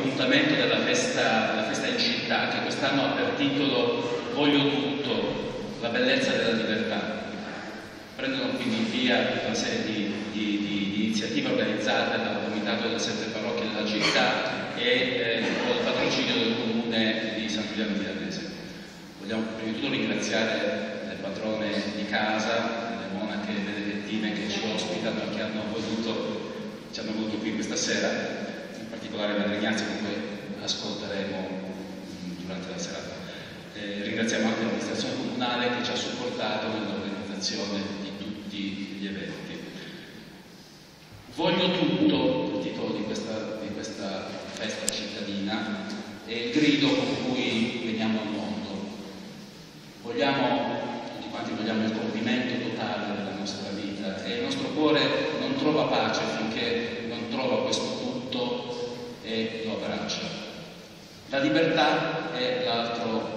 appuntamento della festa in città, che quest'anno ha per titolo Voglio tutto, la bellezza della libertà. Prendono quindi via una serie di iniziative organizzate dal Comitato delle 7 Parrocchie della città e con il patrocinio del Comune di San Giuliano Milanese. Vogliamo prima di tutto ringraziare le patrone di casa, le monache benedettine che ci ospitano e che ci hanno voluto qui questa sera, in particolare Madre Ignazia, che poi ascolteremo durante la serata. Ringraziamo anche l'amministrazione comunale che ci ha supportato nell'organizzazione di tutti gli eventi. Voglio tutto, il titolo di questa festa cittadina, è il grido con cui veniamo al mondo. Tutti quanti vogliamo il compimento totale della nostra vita e il nostro cuore non trova pace finché non trova questo tutto e lo abbraccia. La libertà è l'altro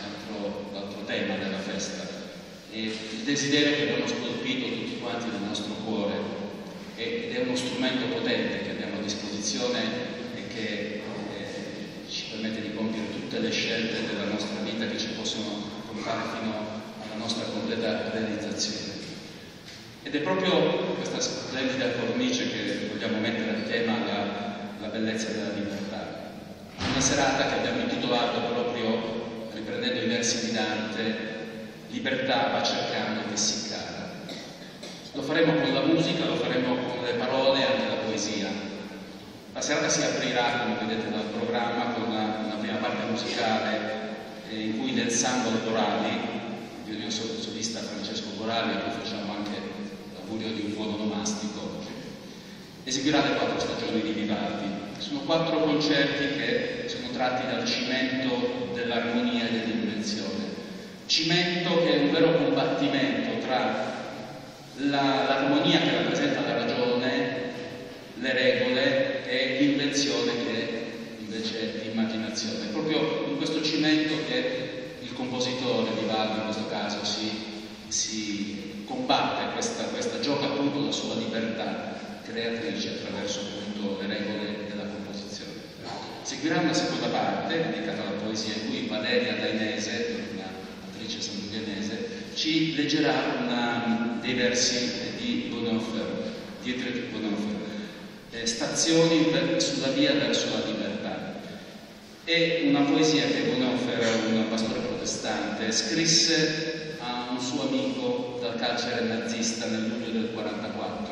tema della festa, e il desiderio che abbiamo scolpito tutti quanti nel nostro cuore, ed è uno strumento potente che abbiamo a disposizione e che ci permette di compiere tutte le scelte della nostra vita che ci possono portare fino alla nostra completa realizzazione. Ed è proprio questa splendida cornice che vogliamo mettere a tema la bellezza della libertà. Una serata che abbiamo intitolato proprio, riprendendo i versi di Dante, libertà va cercando che si cara. Lo faremo con la musica, lo faremo con le parole e anche la poesia. La serata si aprirà, come vedete dal programma, con una prima parte musicale in cui l'ensemble Corali, il mio solista Francesco Corali, a cui facciamo anche l'augurio di un buon onomastico, eseguirà le 4 stagioni di Vivaldi. Sono 4 concerti che sono tratti dal cimento dell'armonia e dell'invenzione. Cimento che è un vero combattimento tra l'armonia che rappresenta la ragione, le regole, e l'invenzione che invece è l'immaginazione. È proprio in questo cimento che il compositore, Vivaldi in questo caso, si combatte, questa gioca appunto la sua libertà creatrice attraverso appunto le regole della composizione. Seguirà una seconda parte dedicata alla poesia in cui Valeria Dainese, una attrice sangiulianese, ci leggerà dei versi di Bonhoeffer, Dietrich Bonhoeffer, Stazioni sulla via verso la libertà. È una poesia che Bonhoeffer, un pastore protestante, scrisse a un suo amico dal carcere nazista nel luglio del 1944.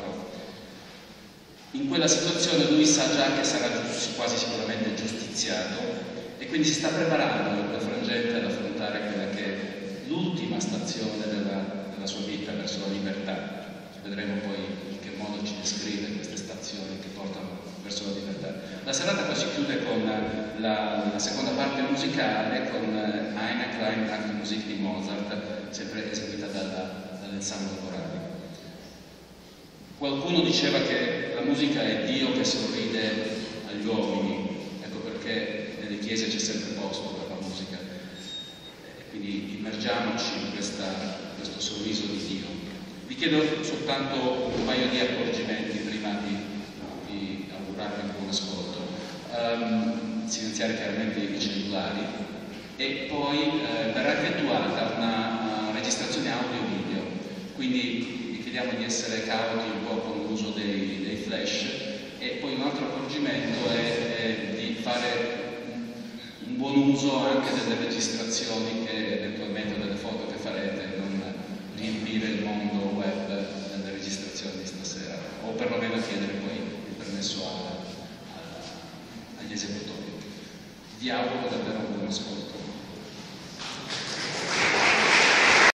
In quella situazione lui sa già che sarà quasi sicuramente giustiziato e quindi si sta preparando in quel frangente ad affrontare quella che è l'ultima stazione della sua vita verso la libertà. Vedremo poi in che modo ci descrive queste stazioni che portano verso la libertà. La serata poi si chiude con la seconda parte musicale con Eine kleine Nachtmusik di Mozart, sempre eseguita dall'ensemble Corali. Qualcuno diceva che la musica è Dio che sorride agli uomini, ecco perché nelle chiese c'è sempre posto per la musica. Quindi immergiamoci in questo sorriso di Dio. Vi chiedo soltanto un paio di accorgimenti prima di augurarvi un buon ascolto. Silenziare chiaramente i cellulari e poi verrà effettuata una registrazione audio-video, quindi chiediamo di essere cauti un po' con l'uso dei flash, e poi un altro accorgimento è di fare un buon uso anche delle registrazioni che eventualmente, delle foto che farete, non riempire il mondo web delle registrazioni di stasera, o perlomeno chiedere poi il permesso agli esecutori. Vi auguro davvero un buon ascolto.